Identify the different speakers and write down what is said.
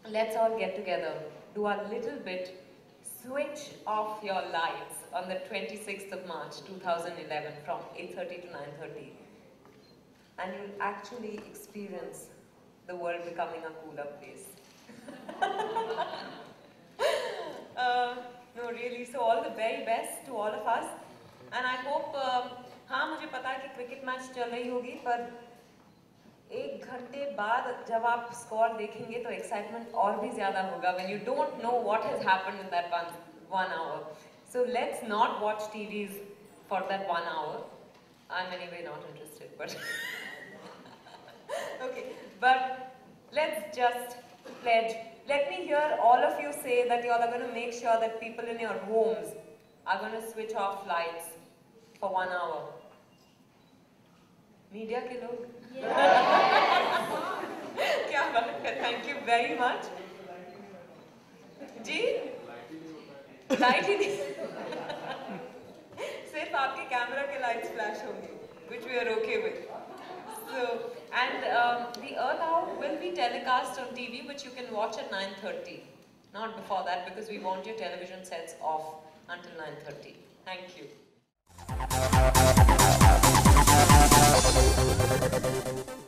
Speaker 1: let's all get together, do a little bit, switch off your lights on the 26th of March 2011 from 8:30 to 9:30, and you'll actually experience the world becoming a cooler place. No, really, so all the very best to all of us, and I hope, हाँ मुझे पता है कि cricket match चल रही होगी, पर एक घंटे बाद जब आप स्कोर देखेंगे तो एक्साइटमेंट और भी ज़्यादा होगा when you don't know what has happened in that one hour. So let's not watch TVs for that 1 hour. I'm anyway not interested, but okay. But let's just pledge. Let me hear all of you say that you all are going to make sure that people in your homes are going to switch off lights for 1 hour. Media ke log? क्या बात है, thank you very much. जी? Light ही नहीं. सिर्फ आपके camera के lights flash होंगे, which we are okay with. So, and the Earth Hour will be telecast on TV, which you can watch at 9:30. Not before that, because we want your television sets off until 9:30. Thank you.